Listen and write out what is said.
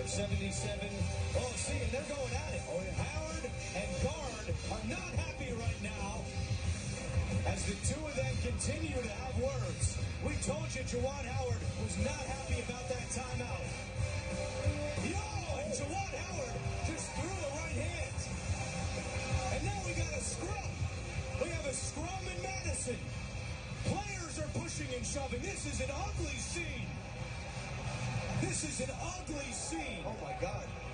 77. Oh, see, and they're going at it. Howard and Guard are not happy right now as the two of them continue to have words. We told you Juwan Howard was not happy about that timeout. And Juwan Howard just threw the right hand. And now we got a scrum. We have a scrum in Madison. Players are pushing and shoving. This is an ugly scene. This is an ugly scene. Oh, my God.